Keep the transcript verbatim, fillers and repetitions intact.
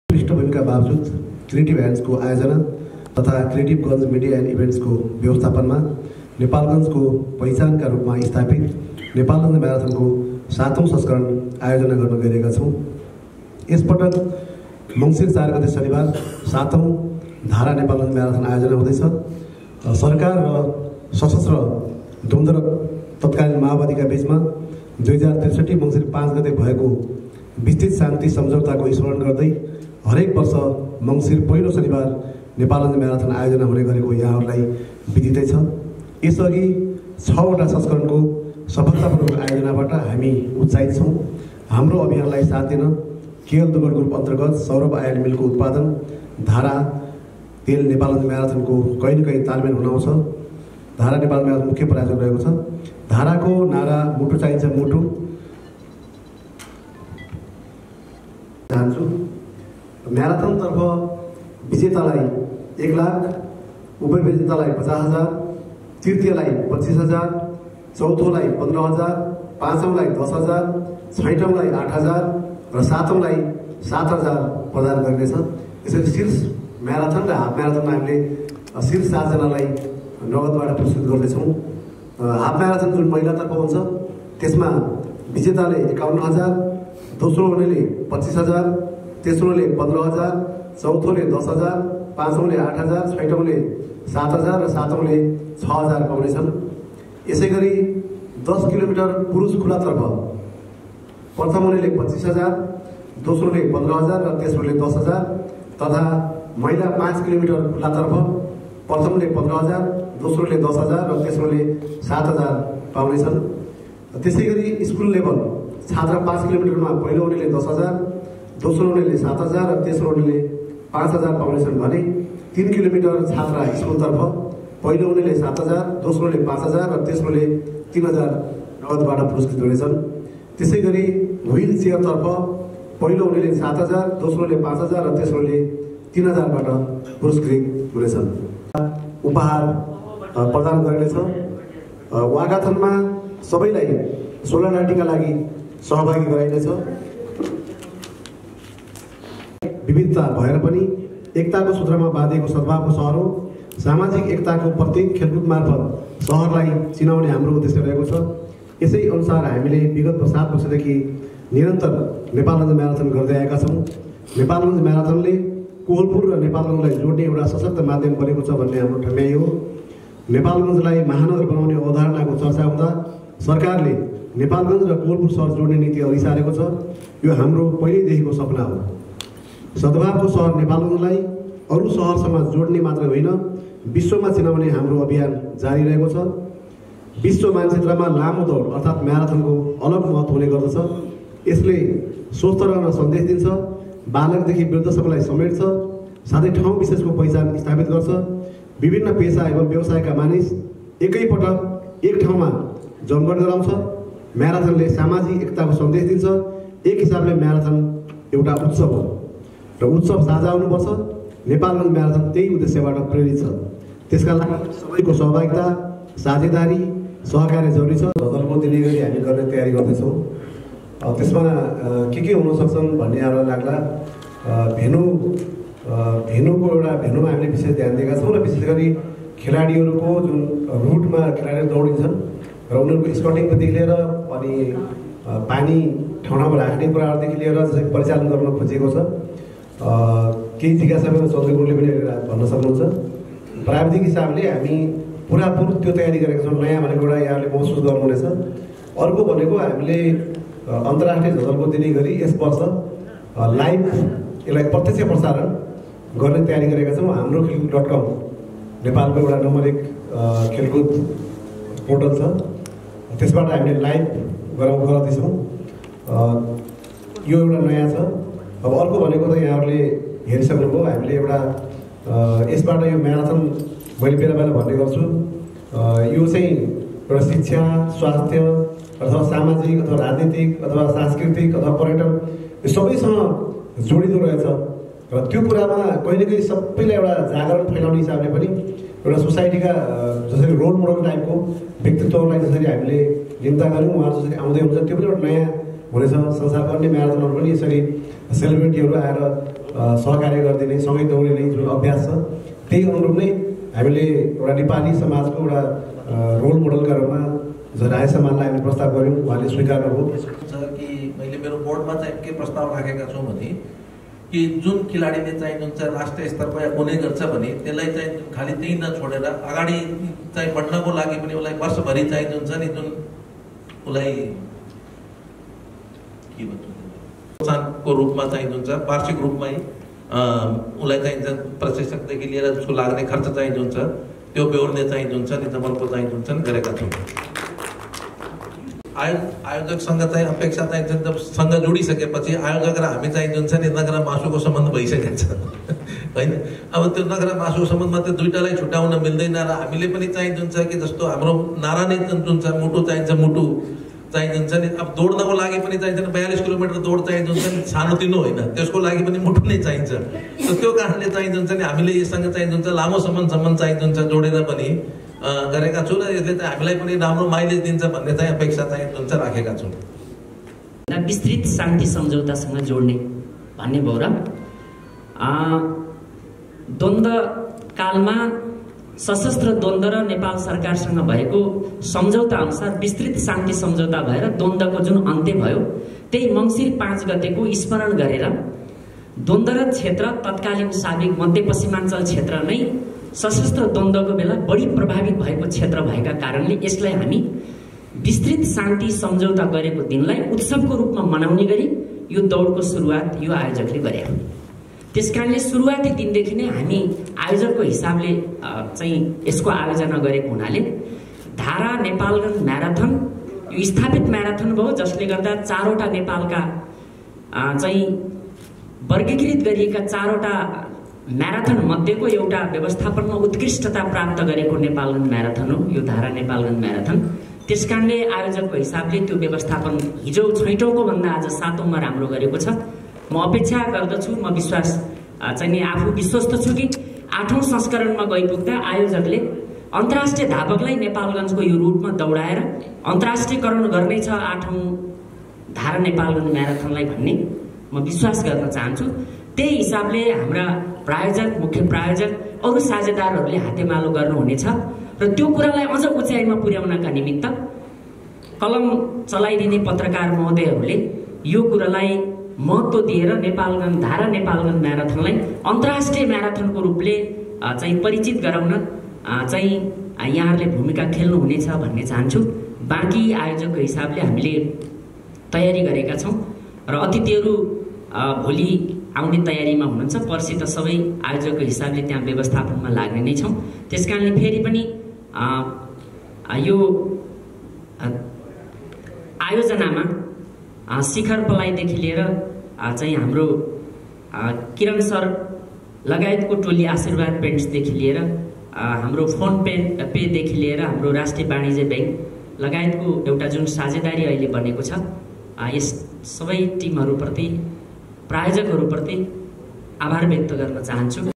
पृष्ठभूमिका बावजुद क्रिएटिभ ह्यान्ड्सको आयोजना तथा क्रिएटिभगञ्ज मिडिया एन्ड इभेन्ट्सको व्यवस्थापनमा नेपालगञ्जको पहिचानका रूपमा स्थापित नेपालगञ्ज म्याराथनको सातौं संस्करण आयोजना गर्न गइरहेका छौँ। यसपटक मङ्सिर चार गते शनिबार सातौं धारा नेपालगञ्ज म्याराथन आयोजना हुँदैछ। सरकार र सशस्त्र द्वन्द्व र तत्कालीन माओवादीका बीचमा दुई हजार त्रिसठी मङ्सिर पाँच गते भएको विस्तृत शान्ति सम्झौताको स्मरण गर्दै हरेक वर्ष मङ्सिर पहिलो शनिबार नेपालगञ्ज म्याराथन आयोजना हुने गरेको यहाँहरूलाई विदितै छ। यसअघि छवटा संस्करणको सफलतापूर्वक आयोजनाबाट हामी उत्साहित छौँ। हाम्रो अभियानलाई साथ दिन केएल दुगर ग्रुप अन्तर्गत सौरभ आयल मिलको उत्पादन धारा तेल नेपालगञ्ज म्याराथनको कहीँ न कहीँ तालमेल हुन आउँछ। धारा नेपाल म्याराथन मुख्य प्रायोजक रहेको छ। धाराको नारा मुटु चाहिन्छ मुटु चाहन्छु। म्याराथनतर्फ विजेतालाई एक लाख, उपविजेतालाई पचास हजार, तृतीयलाई पच्चिस हजार, चौथोलाई पन्ध्र हजार, पाँचौँलाई दस हजार, छैटौँलाई आठ हजार र सातौँलाई सात हजार प्रदान गरिनेछ। यसरी शीर्ष म्याराथन र हाफ म्याराथनमा हामीले शीर्ष सातजनालाई नगदबाट पुरस्कृत गर्दैछौँ। हाफ म्याराथन जुन महिलातर्फ हुन्छ त्यसमा विजेताले एकाउन्न हजार, दोस्रो हुनेले पच्चिस हजार, तेस्रोले पन्ध्र हजार, चौथोले दस हजार, पाँचौँले आठ हजार, छैटौँले सात हजार र सातौँले छ हजार पाउनेछन्। यसै गरी दस किलोमिटर पुरुष खुलातर्फ प्रथम हुनेले पच्चिस हजार, दोस्रोले पन्ध्र हजार र तेस्रोले दस हजार तथा महिला पाँच किलोमिटर खुलातर्फ प्रथमले पन्ध्र हजार, दोस्रोले दस हजार र तेस्रोले सात हजार पाउनेछन्। त्यसै गरी स्कुल लेभल छात्र पाँच किलोमिटरमा पहिलो हुनेले दस हजार, दोस्रो हुनेले सात हजार र तेस्रो हुनेले पाँच हजार पाउनेछन् भने तीन किलोमिटर छात्रा स्कुलतर्फ पहिलो हुनेले सात हजार, दोस्रोले पाँच हजार र तेस्रोले तीन हजार नगदबाट पुरस्कृत हुनेछन्। त्यसै गरी व्हिल चेयरतर्फ पहिलो हुनेले सात हजार, दोस्रोले पाँच हजार र तेस्रोले तीन हजारबाट पुरस्कृत हुनेछन्। उपहार प्रदान गरिनेछ। वाकाथनमा सबैलाई सोलर राइडिङका लागि सहभागी गराइनेछ। विविधता भएर पनि एकताको सूत्रमा बाँधिएको सद्भावको सहर हो। सामाजिक एकताको प्रत्येक खेलकुद मार्फत सहरलाई चिनाउने हाम्रो उद्देश्य रहेको छ। यसै अनुसार हामीले विगत सात वर्षदेखि निरन्तर नेपालगञ्ज म्याराथन गर्दै आएका छौँ। नेपालगञ्ज म्याराथनले कोहलपुर र नेपालगञ्जलाई जोड्ने एउटा सशक्त माध्यम बनेको छ भन्ने हाम्रो ठम्याइ हो। नेपालगञ्जलाई महानगर बनाउने अवधारणाको चर्चा हुँदा सरकारले नेपालगञ्ज र कोहलपुर सहर जोड्ने नीति अघि सारेको छ। यो हाम्रो पहिल्यैदेखिको सपना हो। सद्भावको सहर नेपालगञ्जलाई अरू सहरसँग जोड्ने मात्र होइन, विश्वमा चिनाउने हाम्रो अभियान जारी रहेको छ। विश्व मानचित्रमा लामो दौड अर्थात् म्याराथनको अलग महत्त्व हुने गर्दछ। यसले स्वस्थ रहन सन्देश दिन्छ, बालकदेखि वृद्धसम्मलाई समेट्छ, साथै ठाउँ विशेषको पहिचान स्थापित गर्छ। विभिन्न पेसा एवं व्यवसायका मानिस एकैपटक एक ठाउँमा जमघट गराउँछ। म्याराथनले सामाजिक एकताको सन्देश दिन्छ। एक हिसाबले म्याराथन एउटा उत्सव हो र उत्सव साझा हुनुपर्छ। नेपालगञ्ज म्याराथन त्यही उद्देश्यबाट प्रेरित छ। त्यसका लागि सबैको सहभागिता, साझेदारी, सहकार्य जरुरी छ। झलको दिने गरी हामी गर्ने तयारी गर्दैछौँ। त्यसमा के के हुन सक्छन् भन्ने यहाँलाई लाग्ला। भेनु भेनुको एउटा भेनुमा हामीले विशेष ध्यान दिएका छौँ र विशेष गरी खेलाडीहरूको जुन रुटमा खेलाडीहरू दौडिन्छन् र उनीहरूको स्कटिङदेखि लिएर अनि पानी ठाउँ ठाउँमा राख्ने कुराहरूदेखि लिएर जसरी परिचालन गर्न खोजिएको छ। केही जिज्ञासामा चन्द्रगुरुले पनि भन्न सक्नुहुन्छ। प्राविधिक हिसाबले हामी पुरापुर त्यो तयारी गरेका छौँ। नयाँ भनेको एउटा यहाँले महसुस गर्नुहुनेछ। अर्को भनेको हामीले अन्तर्राष्ट्रिय झलको दिने गरी यस वर्ष लाइभ यसलाई प्रत्यक्ष प्रसारण गर्ने तयारी गरेका छौँ। हाम्रो खेलकुद डट कम नेपालको एउटा नम्बर एक खेलकुद पोर्टल छ, त्यसबाट हामीले लाइभ गराउ गराउँदैछौँ। यो एउटा नयाँ छ। अब अर्को भनेको त यहाँहरूले हेरिसक्नुभयो। हामीले एउटा यसबाट यो म्याराथन मैले बेला बेला भन्ने गर्छु, यो चाहिँ एउटा शिक्षा, स्वास्थ्य अथवा सामाजिक अथवा राजनीतिक अथवा सांस्कृतिक अथवा पर्यटन यो सबैसँग जोडिँदो रहेछ र त्यो कुरामा कहिले कहिले सबैलाई एउटा जागरण फैलाउने हिसाबले पनि एउटा सोसाइटीका जसरी रोल मोडल टाइपको व्यक्तित्वलाई जसरी हामीले निम्ता गऱ्यौँ, उहाँहरू जसरी आउँदै हुन्छ त्यो पनि एउटा नयाँ हुनेछ। संसारका अन्य म्याराथनहरू पनि यसरी सेलिब्रिटीहरू आएर सहकार्य गरिदिने, सँगै दौडिने जुन अभ्यास छ त्यही अनुरूप नै हामीले एउटा नेपाली समाजको एउटा रोल मोडलका रूपमा राय सम्मानलाई हामीले प्रस्ताव गऱ्यौँ। उहाँले स्वीकार गर्नुभयो कि मैले मेरो बोर्डमा चाहिँ के प्रस्ताव राखेका छौँ भने कि जुन खेलाडीले चाहिँ जुन चाहिँ राष्ट्रिय स्तरमा हुने गर्छ भने त्यसलाई चाहिँ खालि त्यही नछोडेर अगाडि चाहिँ बढ्नको लागि पनि उसलाई वर्षभरि चाहिँ जुन छ नि जुन उसलाई के भन्छ प्रोत्साहनको रूपमा चाहिँ जुन छ वार्षिक रूपमै उसलाई चाहिँ प्रशिक्षकदेखि लिएर उसको लाग्ने खर्च चाहिँ जुन छ त्यो बेहोर्ने चाहिँ जुन छ नि जमलको चाहिँ जुन छ गरेका छौँ। आयो आयोजकसँग चाहिँ अपेक्षा चाहिँ जब सँग जोडिसकेपछि आयोजक र हामी चाहिँ जुन छ नि नगरा मासुको सम्बन्ध भइसकेको छ होइन। अब त्यो नगरा मासुको सम्बन्धमा त्यो दुइटालाई छुट्याउन मिल्दैन र हामीले पनि चाहिँ जुन छ कि जस्तो हाम्रो नारा नै जुन छ मुटु चाहिन्छ, मुटु चाहिँ जुन छ नि अब दौड्नको लागि पनि चाहिन्छ बयालिस किलोमिटर दौड चाहिँ जुन छ नि सानोतिनो होइन, त्यसको लागि पनि मुटु नै चाहिन्छ। त्यो कारणले चाहिँ जुन छ नि हामीले यससँग चाहिँ जुन छ लामो सम्मसम्म चाहिँ जुन छ जोडेर पनि गरेका छौँ र यसले चाहिँ हामीलाई पनि राम्रो माइलेज दिन्छ भन्ने चाहिँ अपेक्षा चाहिँ जुन चाहिँ राखेका छौँ। विस्तृत शान्ति सम्झौतासँग जोड्ने भन्ने भयो र द्वन्द्व कालमा सशस्त्र द्वन्द्व र नेपाल सरकारसँग भएको सम्झौता अनुसार विस्तृत शान्ति सम्झौता भएर द्वन्द्वको जुन अन्त्य भयो त्यही मङ्सिर पाँच गतेको स्मरण गरेर द्वन्द्वरत क्षेत्र तत्कालीन साबिक मध्यपश्चिमाञ्चल क्षेत्र नै सशस्त्र द्वन्द्वको बेला बढी प्रभावित भएको क्षेत्र भएका कारणले यसलाई हामी विस्तृत शान्ति सम्झौता गरेको दिनलाई उत्सवको रूपमा मनाउने गरी यो दौडको सुरुवात यो आयोजकले गरे। त्यसकारणले सुरुवाती दिनदेखि नै हामी आयोजकको हिसाबले चाहिँ यसको आयोजना गरेको हुनाले धारा नेपालगञ्ज म्याराथन यो स्थापित म्याराथन भयो, जसले गर्दा चारवटा नेपालका चाहिँ वर्गीकृत गरिएका चारवटा म्याराथन मध्येको एउटा व्यवस्थापनमा उत्कृष्टता प्राप्त गरेको नेपालगञ्ज म्याराथन हो यो धारा नेपालगञ्ज म्याराथन। त्यसकारणले आयोजकको हिसाबले त्यो व्यवस्थापन हिजो छैटौँको भन्दा आज सातौँमा राम्रो गरेको छ। म अपेक्षा गर्दछु, म विश्वास चाहिँ नि आफू विश्वस्त छु कि आठौँ संस्करणमा गइपुग्दा आयोजकले अन्तर्राष्ट्रिय धावकलाई नेपालगञ्जको यो रुटमा दौडाएर अन्तर्राष्ट्रियकरण गर्नै छ आठौँ धारा नेपालगञ्ज म्याराथनलाई भन्ने म विश्वास गर्न चाहन्छु। त्यही हिसाबले हाम्रा प्रायोजक, मुख्य प्रायोजक, अरू साझेदारहरूले हातेमालो गर्नुहुनेछ र त्यो कुरालाई अझ उचाइमा पुर्याउनका निमित्त कलम चलाइदिने पत्रकार महोदयहरूले यो कुरालाई महत्त्व दिएर नेपालगञ्ज धारा नेपालगञ्ज म्याराथनलाई अन्तर्राष्ट्रिय म्याराथनको रूपले चाहिँ परिचित गराउन चाहिँ यहाँहरूले भूमिका खेल्नुहुनेछ भन्ने चाहन्छु। बाँकी आयोजकको हिसाबले हामीले तयारी गरेका छौँ र अतिथिहरू भोलि आउने तयारीमा हुनुहुन्छ। पर्सि त सबै आयोजकको हिसाबले त्यहाँ व्यवस्थापनमा लाग्ने नै छौँ। त्यसकारणले फेरि पनि यो आयोजनामा शिखर पलाइदेखि लिएर चाहिँ हाम्रो किरण सर लगायतको टोली आशीर्वाद पेन्ट्सदेखि लिएर हाम्रो फोन पे पेदेखि लिएर हाम्रो राष्ट्रिय वाणिज्य ब्याङ्क लगायतको एउटा जुन साझेदारी अहिले बनेको छ यस सबै टिमहरूप्रति प्रायोजकहरूप्रति आभार व्यक्त गर्न चाहन्छु।